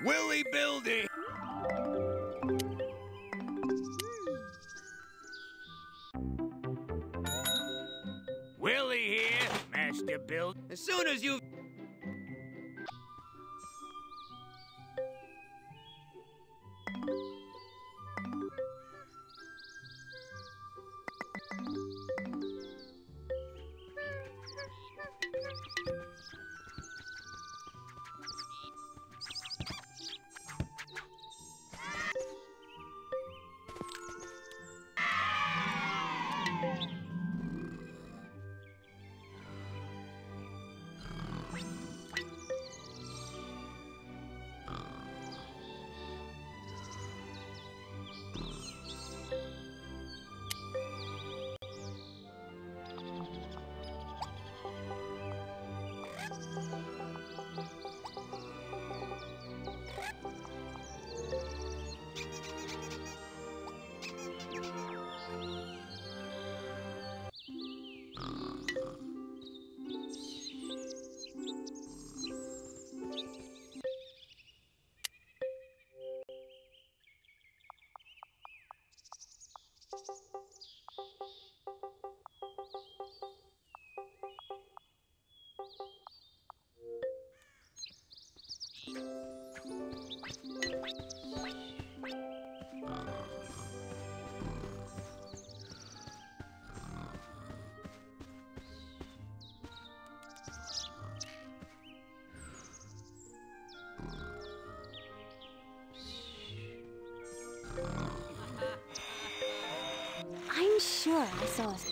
Willy Buildy! Willy here, Master Build. As soon as you... I'm sure I saw it.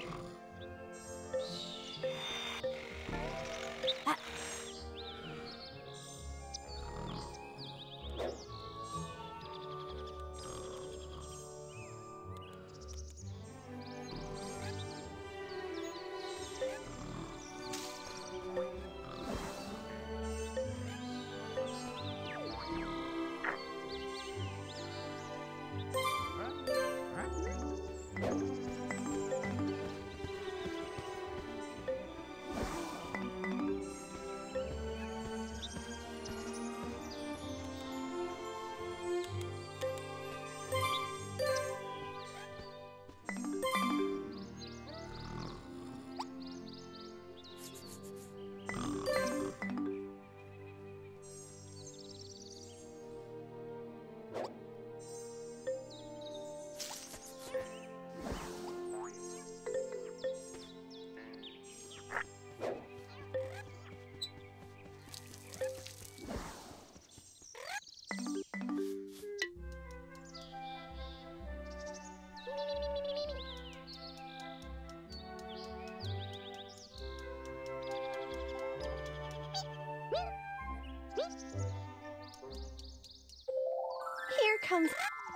Here comes...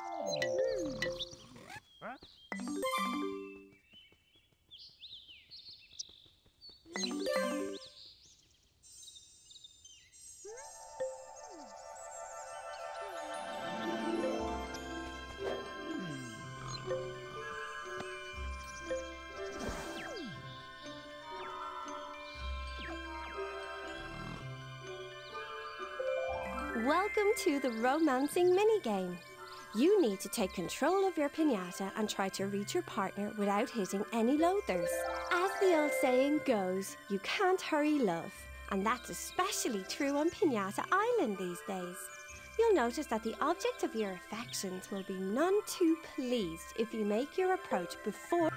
Welcome to the romancing minigame. You need to take control of your piñata and try to reach your partner without hitting any loathers. As the old saying goes, you can't hurry love. And that's especially true on Piñata Island these days. You'll notice that the object of your affections will be none too pleased if you make your approach before...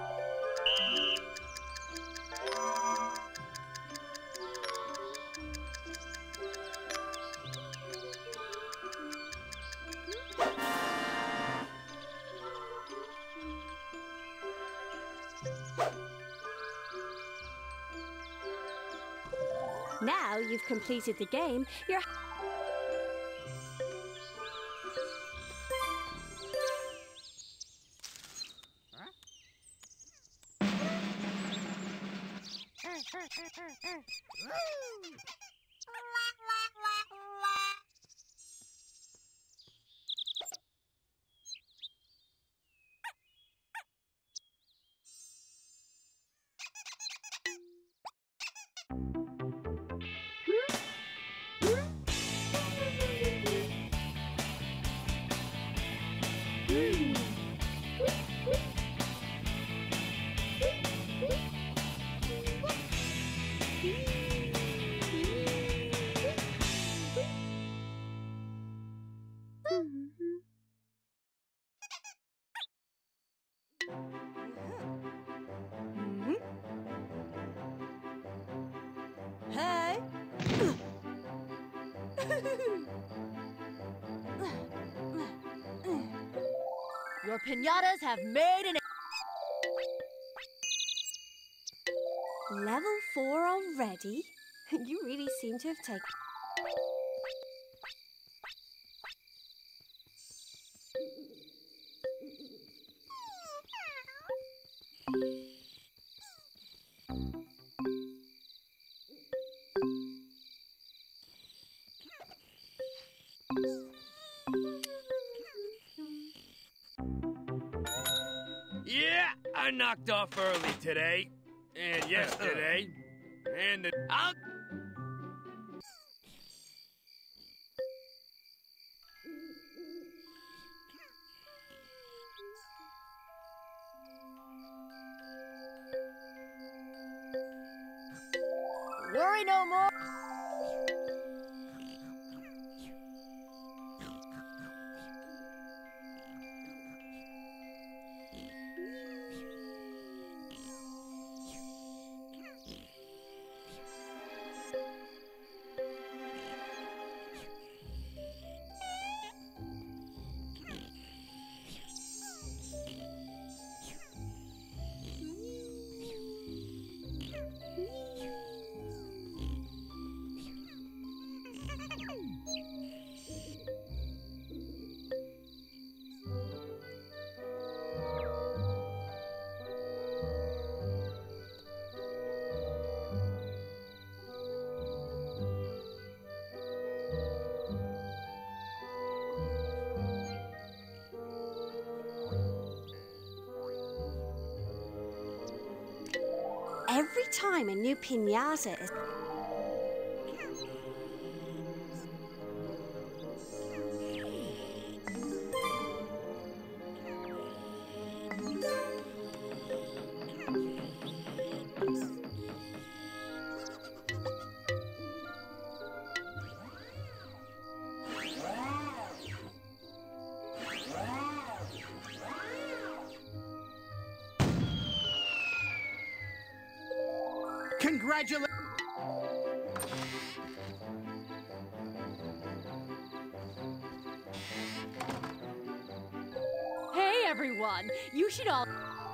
Now you've completed the game, you're... Hey! Your piñatas have made an... Level 4 already? You really seem to have taken... Yeah, I knocked off early today. And yesterday. And I'll... Worry no more! Every time a new piñata is... Congratulations! Hey, everyone! You should all...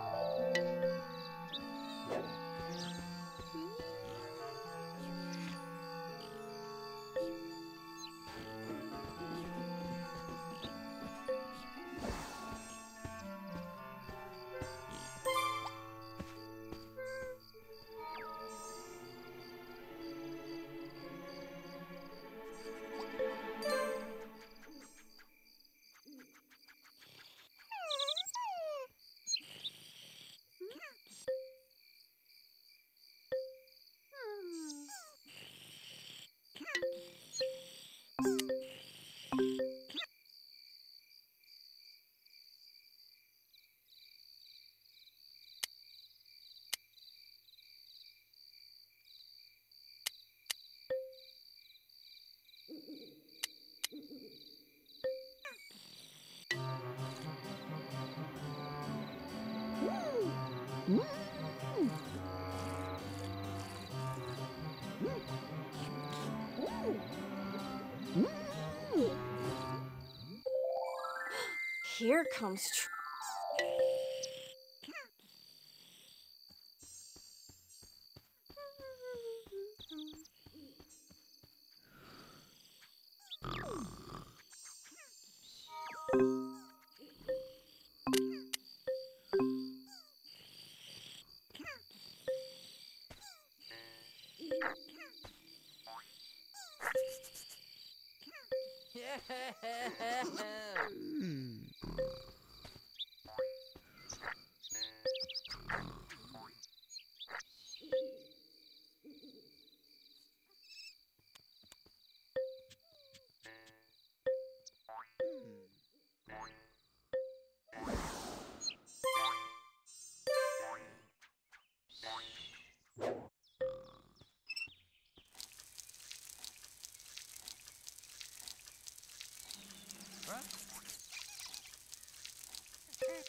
Here comes...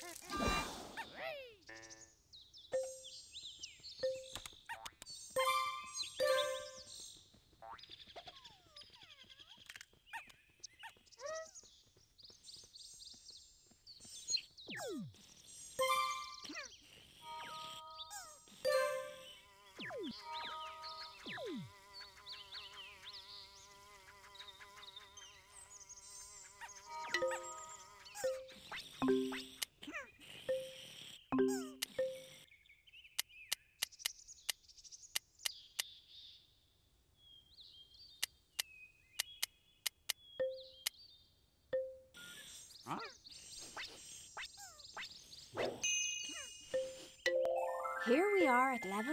Here we are at level.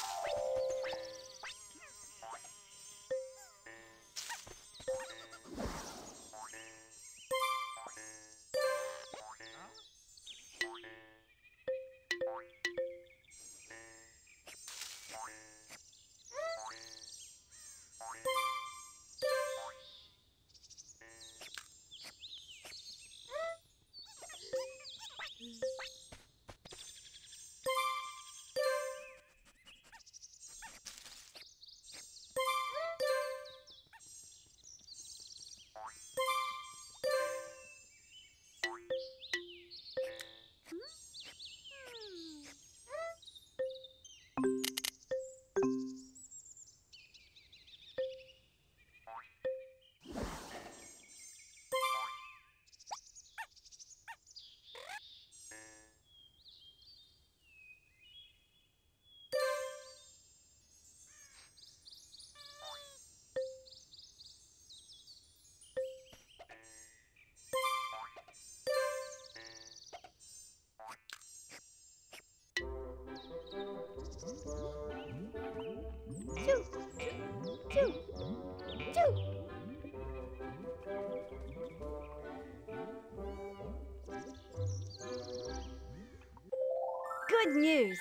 Good news!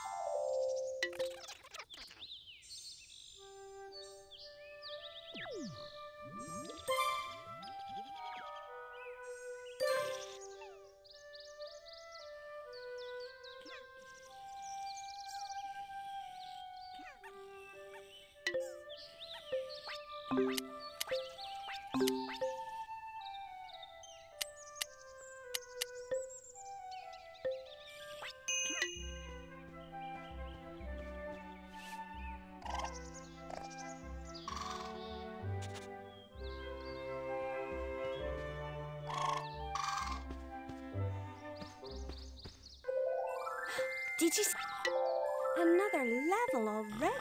Did you see? Another level already?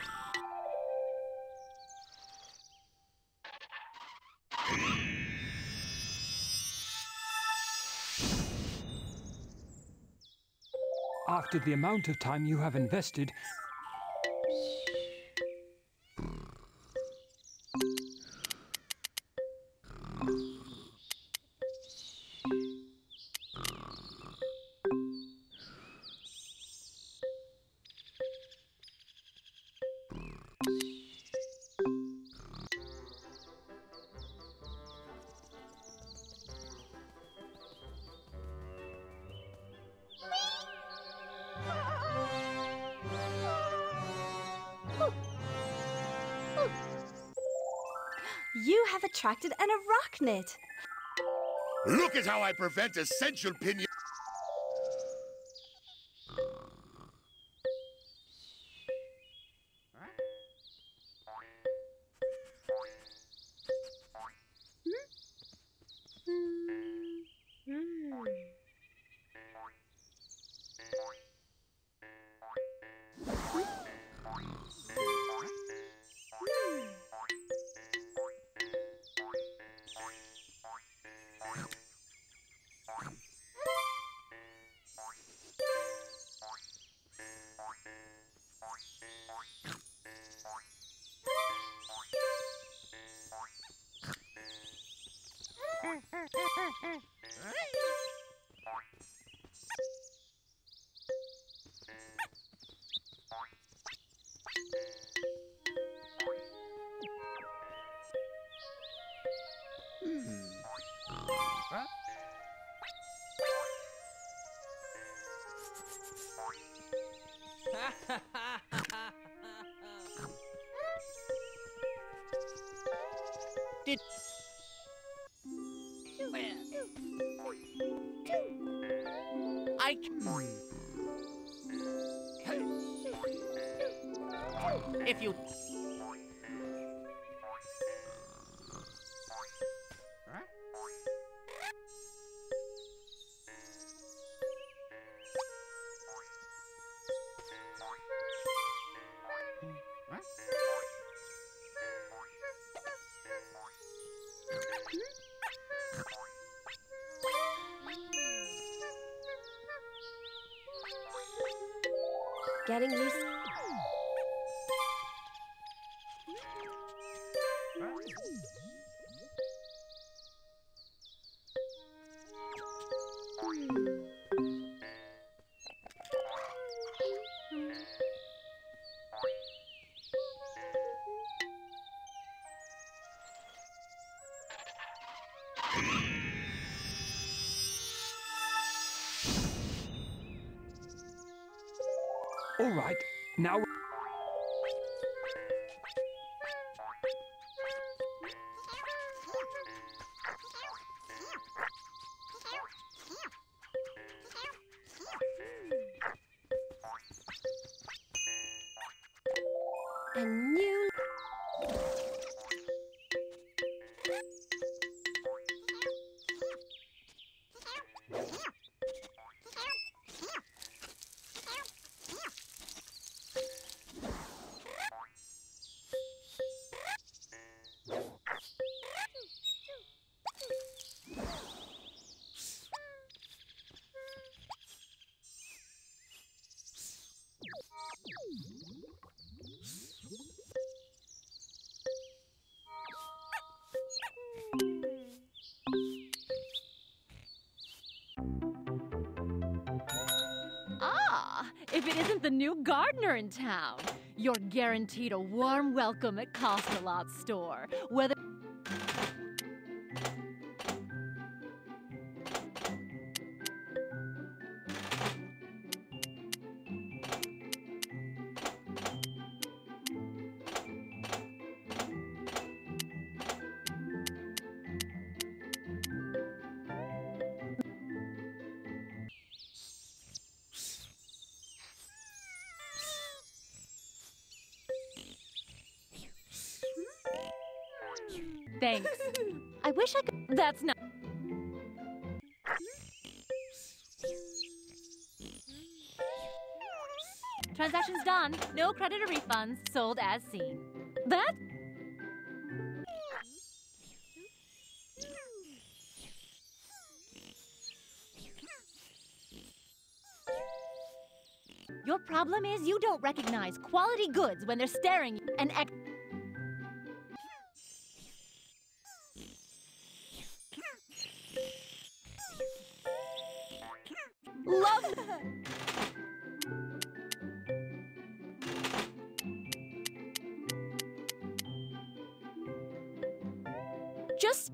After the amount of time you have invested, You have attracted an Arocknid. Look at how I prevent essential Piñata. Did I? If you. Getting used. All right, now... A new... Ah, if it isn't the new gardener in town, you're guaranteed a warm welcome at Cost-A-Lot store. Whether Thanks. I wish I could. That's not. Transaction's done. No credit or refunds. Sold as seen. That. Your problem is you don't recognize quality goods when they're staring and love. Just.